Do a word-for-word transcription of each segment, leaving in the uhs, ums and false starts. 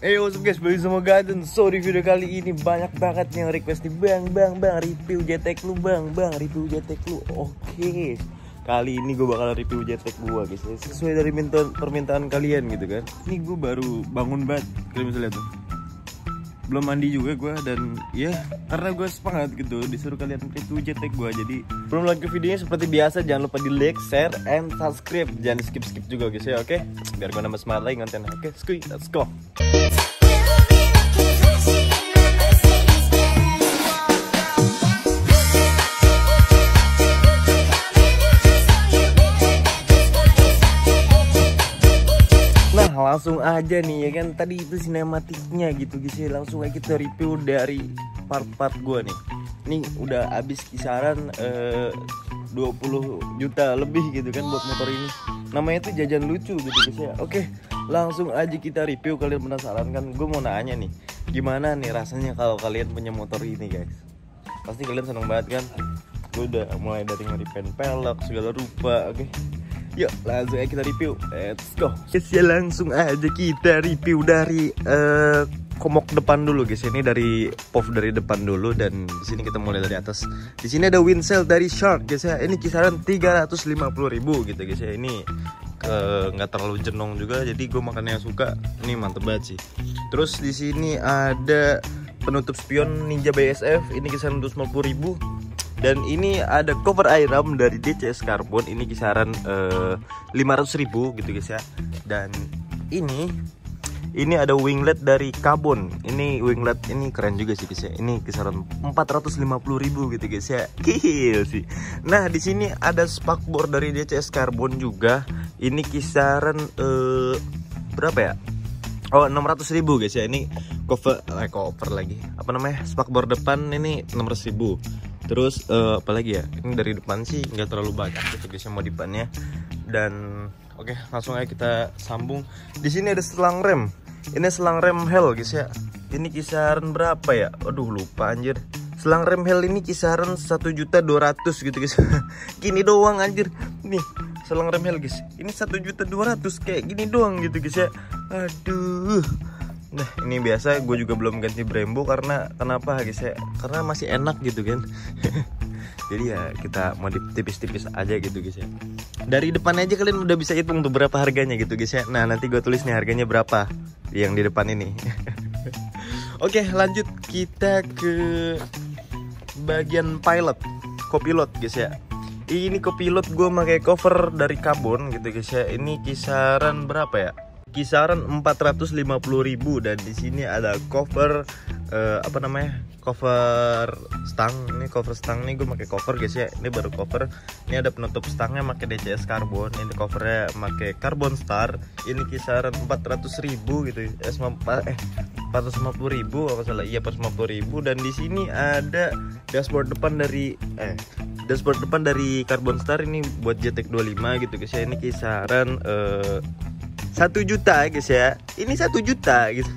Hey what's up guys, balik sama Gaden. So di video kali ini banyak banget yang request nih, Bang, bang, bang, review J T X lu bang, bang, review J T X lu. Oke, kali ini gue bakal review J T X gue guys, sesuai dari minta, permintaan kalian gitu kan. Ini gue baru bangun banget, kalian bisa lihat tuh. Belum mandi juga gue, dan ya karena gue semangat gitu disuruh kalian review J T X gue. Jadi belum lagi videonya seperti biasa, jangan lupa di like, share, and subscribe. Jangan di skip skip juga guys ya, oke? Biar gue nambah semangat lagi konten. Oke, skuy, let's go. Langsung aja nih ya kan, tadi itu sinematiknya gitu guys ya, langsung aja kita review dari part-part gue nih. Ini udah habis kisaran eh, dua puluh juta lebih gitu kan buat motor ini. Namanya itu jajan lucu gitu guys ya. Oke, langsung aja kita review. Kalian penasaran kan? Gue mau nanya nih, gimana nih rasanya kalau kalian punya motor ini guys? Pasti kalian seneng banget kan? Gue udah mulai dari nge-repaint pelek segala rupa. Oke, yuk langsung aja kita review, let's go. Guys ya, langsung aja kita review dari uh, komok depan dulu guys. Ini dari pov dari depan dulu, dan di sini kita mulai dari atas. Di sini ada windshield dari Shark guys ya. Ini kisaran tiga ratus lima puluh ribu gitu guys ya. Ini nggak uh, terlalu jenong juga, jadi gue makannya suka. Ini mantep banget sih. Terus di sini ada penutup spion Ninja B S F. Ini kisaran dua ratus lima puluh ribu. Dan ini ada cover iron dari D C S Carbon, ini kisaran uh, lima ratus ribu gitu guys ya. Dan ini ini ada winglet dari Carbon. Ini winglet ini keren juga sih guys ya. Ini kisaran empat ratus lima puluh ribu gitu guys ya. Gil sih. Nah, di sini ada spakbor dari D C S Carbon juga. Ini kisaran uh, berapa ya? Oh, enam ratus ribu guys ya. Ini cover eh, cover lagi. Apa namanya? Spakbor depan ini enam ratus ribu. Terus uh, apa lagi ya? Ini dari depan sih nggak terlalu banyak gitu guys yang modifannya. Dan oke, okay, langsung aja kita sambung. Di sini ada selang rem. Ini selang rem Hell guys ya. Ini kisaran berapa ya? Aduh lupa anjir. Selang rem Hell ini kisaran satu juta dua ratus gitu guys. Gini doang anjir. Nih, selang rem Hell guys. Ini satu juta dua ratus kayak gini doang gitu guys ya. Aduh. Nah, ini biasa gue juga belum ganti Brembo karena kenapa guys ya? Karena masih enak gitu kan. Jadi ya kita modif tipis-tipis aja gitu guys ya. Dari depan aja kalian udah bisa hitung tuh berapa harganya gitu guys ya. Nah, nanti gue tulis nih harganya berapa yang di depan ini. Oke, lanjut kita ke bagian pilot, copilot guys ya. Ini copilot gue pakai cover dari Carbon gitu guys ya. Ini kisaran berapa ya? Kisaran empat ratus lima puluh ribu. Dan di sini ada cover uh, apa namanya, cover stang. Ini cover stang nih gue pakai cover guys ya. Ini baru cover. Ini ada penutup stangnya pakai D C S Carbon. Ini covernya pakai Carbon Star. Ini kisaran empat ratus ribu gitu. Eh, eh empat ratus lima puluh ribu apa salah? Iya, empat ratus lima puluh ribu. Dan di sini ada dashboard depan dari eh dashboard depan dari Carbon Star. Ini buat J T X dua puluh lima gitu guys ya. Ini kisaran uh, satu juta guys ya. Ini satu juta gitu.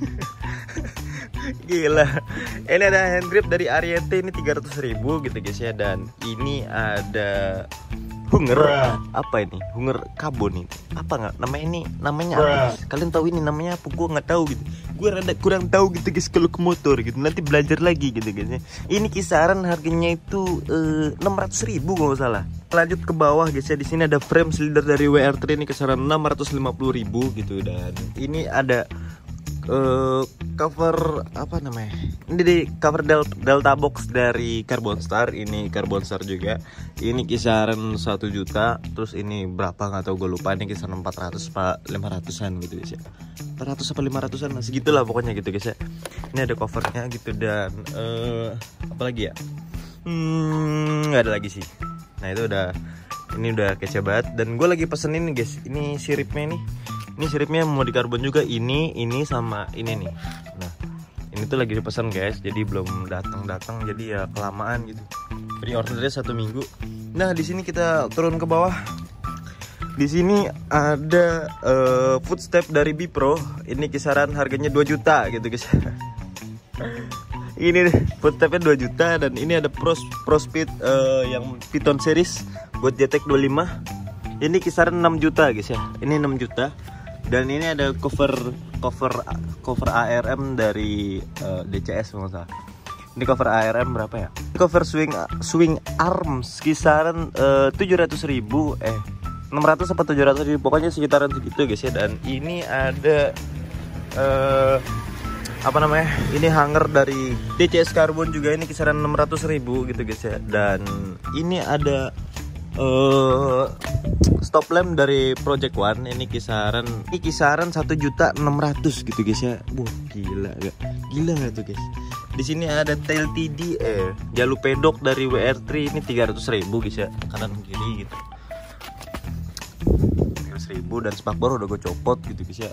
Gila. Ini ada hand grip dari Ariete, ini tiga ratus ribu gitu guys ya. Dan ini ada Hunger. Apa ini? Hunger Carbon ini. Apa nggak? Namanya ini namanya apa guys? Kalian tahu ini namanya apa? Gue nggak tahu gitu. Gue rada kurang tahu gitu guys kalau ke motor gitu. Nanti belajar lagi gitu guys ya. Ini kisaran harganya itu uh, enam ratus ribu kalau nggak salah. Lanjut ke bawah guys ya. Di sini ada frame cylinder dari W R tiga, ini kisaran enam ratus lima puluh ribu gitu. Dan ini ada uh, cover apa namanya? Ini di cover delta, delta box dari Carbon Star. Ini Carbon Star juga. Ini kisaran satu juta. Terus ini berapa nggak tahu, gue lupa. Ini kisaran empat ratus apa lima ratusan gitu guys ya. empat ratus apa lima ratusan lah, segitulah pokoknya gitu guys ya. Ini ada covernya gitu. Dan uh, apa lagi ya? Hmm, nggak ada lagi sih. Nah, itu udah, ini udah kece banget. Dan gue lagi pesen ini guys. Ini siripnya nih. Ini siripnya mau di karbon juga. Ini, ini sama ini nih. Nah, ini tuh lagi dipesan guys. Jadi belum datang-datang. Jadi ya kelamaan gitu. Free ordernya satu minggu. Nah, di sini kita turun ke bawah. Di sini ada uh, footstep dari Bipro. Ini kisaran harganya dua juta gitu guys. Ini footstepnya dua juta. Dan ini ada Pro, Pro Speed uh, yang Python series buat J T X dua puluh lima. Ini kisaran enam juta guys ya. Ini enam juta. Dan ini ada cover cover cover A R M dari uh, D C S masalah. Ini cover A R M berapa ya? Ini cover swing swing arms kisaran uh, tujuh ratus ribu eh enam ratus atau tujuh ratus ribu, pokoknya sekitaran segitu guys ya. Dan ini ada uh, apa namanya? Ini hanger dari D C S Carbon juga, ini kisaran enam ratus ribu gitu guys ya. Dan ini ada uh, stop lamp dari Project One, ini kisaran ini kisaran satu juta enam ratus gitu guys ya. Wah, gila gak? Gila gak tuh guys? Di sini ada tail T D eh jalur pedok dari W R tiga, ini tiga ratus ribu guys ya, kanan kiri gitu. tiga ratus ribu dan spakbor udah gue copot gitu guys ya.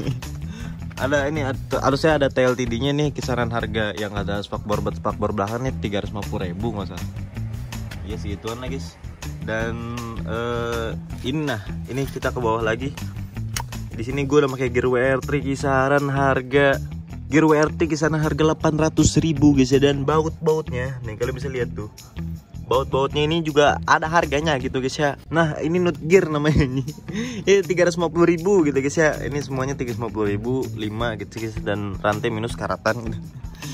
Ada ini harusnya ada tail T D-nya nih, kisaran harga yang ada spakbor buat spakbor belakang nih tiga ratus lima puluh ribu nggak salah. Iya segituan lah guys. Dan uh, ini nah, ini kita ke bawah lagi. Di sini gue udah pakai gear W R tiga kisaran harga gear W R tiga kisaran harga delapan ratus ribu guys ya. Dan baut-bautnya nih kalian bisa lihat tuh. Baut-bautnya ini juga ada harganya gitu guys ya. Nah, ini Nut Gear namanya ini. Ini tiga ratus lima puluh ribu gitu guys ya. Ini semuanya tiga ratus lima puluh ribu, lima gitu guys, dan rantai minus karatan gitu.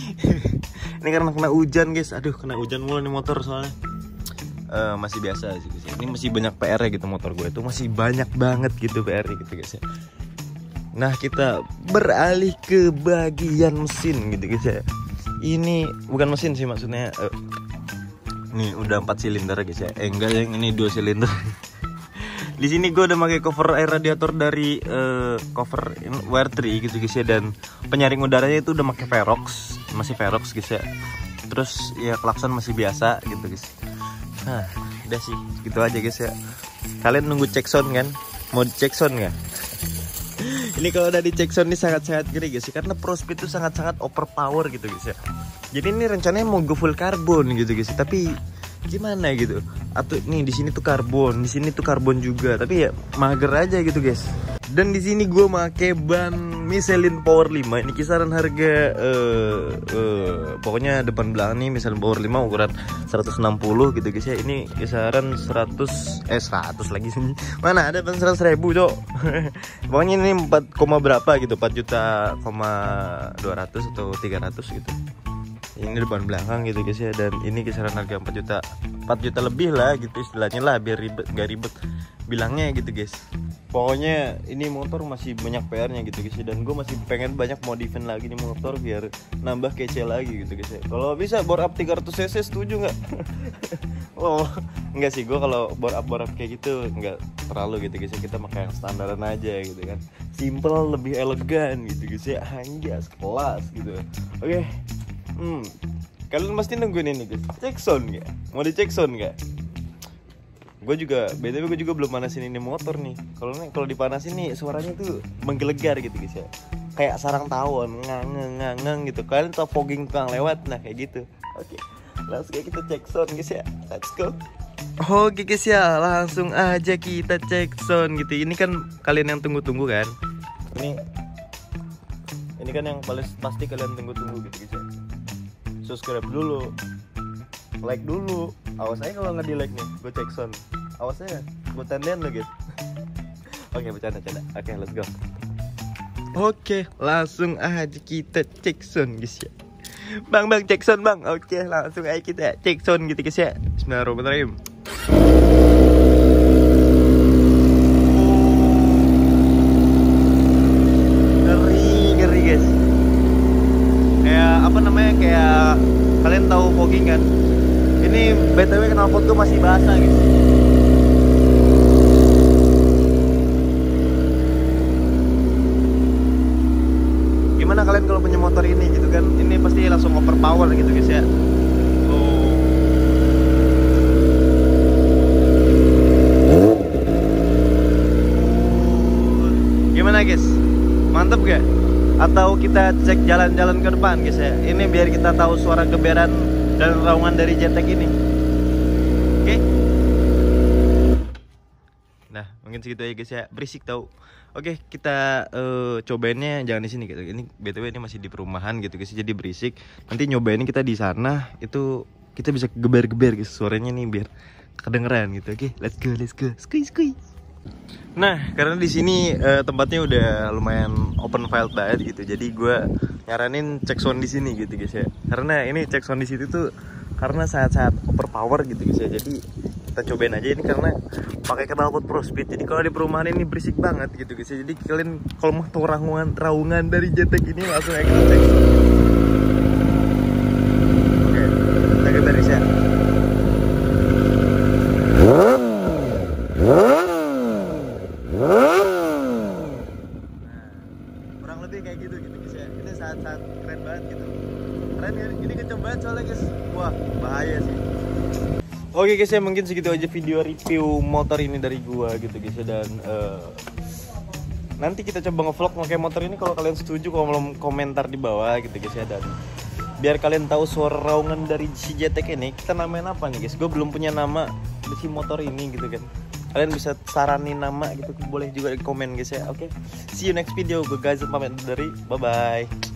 Ini karena kena hujan guys. Aduh, kena hujan mulu nih motor soalnya. Uh, masih biasa sih guys. Ini masih banyak P R-nya gitu, motor gue itu masih banyak banget gitu P R-nya gitu guys ya. Nah, kita beralih ke bagian mesin gitu guys ya. Ini bukan mesin sih maksudnya. Uh, nih udah empat silinder guys ya. Eh enggak, yang ini dua silinder. Di sini gue udah pakai cover air radiator dari uh, cover W R tiga gitu guys ya. Dan penyaring udaranya itu udah pakai Verox, masih Verox guys ya. Terus ya klakson masih biasa gitu guys. Nah, udah sih gitu aja guys ya. Kalian nunggu cek sound kan? Mau dicek sound nggak? Ini kalau udah dicek sound ini sangat-sangat gede guys ya, karena Prospeed itu sangat-sangat overpower gitu guys ya. Jadi ini rencananya mau go full karbon gitu guys, tapi gimana gitu? Atau nih di sini tuh karbon, di sini tuh karbon juga, tapi ya mager aja gitu guys. Dan di sini gue make ban Michelin Power lima, ini kisaran harga uh, uh, pokoknya depan belakang nih Michelin Power lima ukuran seratus enam puluh gitu guys ya. Ini kisaran seratus eh seratus lagi sini. Mana ada ban seratus ribu, Cok. Pokoknya ini empat, berapa gitu, empat juta dua ratus atau tiga ratus gitu. Ini depan belakang gitu guys ya. Dan ini kisaran harga empat juta, empat juta lebih lah gitu istilahnya lah, biar ribet, gak ribet bilangnya gitu guys. Pokoknya ini motor masih banyak P R-nya gitu guys ya. Dan gue masih pengen banyak modifin lagi nih motor biar nambah kece lagi gitu guys ya. Kalau bisa bore up tiga ratus cc setuju nggak? Oh enggak sih, gue kalau bore up bore up kayak gitu nggak terlalu gitu guys ya. Kita pakai yang standaran aja gitu kan, simple, lebih elegan gitu guys ya. Anjas kelas gitu. Oke. Hmm, kalian pasti nungguin ini guys. Cek sound nggak? Mau dicek sound nggak? Gue juga, B T W gue juga belum panasin ini motor nih. Kalau nih kalau dipanasin nih suaranya tuh menggelegar gitu guys ya. Kayak sarang tawon, ngang ngang ngang gitu. Kalian tau fogging tukang lewat, nah kayak gitu. Oke, langsung aja kita cek sound guys ya. Let's go. Oke guys ya, langsung aja kita cek sound gitu. Ini kan kalian yang tunggu-tunggu kan. Ini, ini kan yang paling pasti kalian tunggu-tunggu gitu guys ya. Subscribe dulu, like dulu. Awas aja kalau nggak di like nih, gue cek sound. Awas aja, gue tandain lo guys. Oke, bercanda-canda. Oke, let's go. Oke, langsung aja kita cek sound guys ya. Bang, bang, cek sound bang. Oke, langsung aja kita cek sound gitu guys ya. Bismillahirrahmanirrahim. Ngeri, ngeri guys. Kayak apa namanya, kayak kalian tahu fogging kan? Ini B T W knalpot gue masih basah guys. Gimana kalian kalau punya motor ini gitu kan? Ini pasti langsung overpower gitu guys ya. Oh. Gimana guys? Mantep gak? Atau kita cek jalan-jalan ke depan guys ya. Ini biar kita tahu suara geberan dan raungan dari J T E C ini. Oke. Nah, mungkin segitu aja guys ya. Berisik tau. Oke, kita uh, cobainnya jangan di sini gitu. Ini B T W ini masih di perumahan gitu guys. Jadi berisik. Nanti nyobainnya kita di sana, itu kita bisa geber-geber guys suaranya nih biar kedengeran gitu. Oke, let's go, let's go. Skuy, skuy. Nah, karena di sini uh, tempatnya udah lumayan open file banget gitu, jadi gue nyaranin cek sound di sini gitu guys ya. Karena ini cek sound di situ tuh karena saat-saat overpower gitu guys ya. Jadi kita cobain aja ini karena pakai knalpot Pro Speed. Jadi kalau di perumahan ini berisik banget gitu guys ya. Jadi kalian kalau mau tahu raungan raungan dari Jetek ini langsung aja kita cek. Oke, kita ke dari saya. Kurang lebih kayak gitu gitu guys ya. Ini saat-saat keren banget gitu. Keren ya, ini kenceng banget soalnya guys. Wah, bahaya sih. Oke guys ya, mungkin segitu aja video review motor ini dari gua gitu guys ya. Dan uh, nanti kita coba ngevlog pakai motor ini. Kalau kalian setuju, kolom komentar di bawah gitu guys ya. Dan biar kalian tahu suara raungan dari si Jetek ini, kita namain apa nih guys. Gue belum punya nama di si motor ini gitu kan. Kalian bisa saranin nama gitu, boleh juga di komen guys ya. Oke, see you next video. Gue guys pamit dari, bye bye.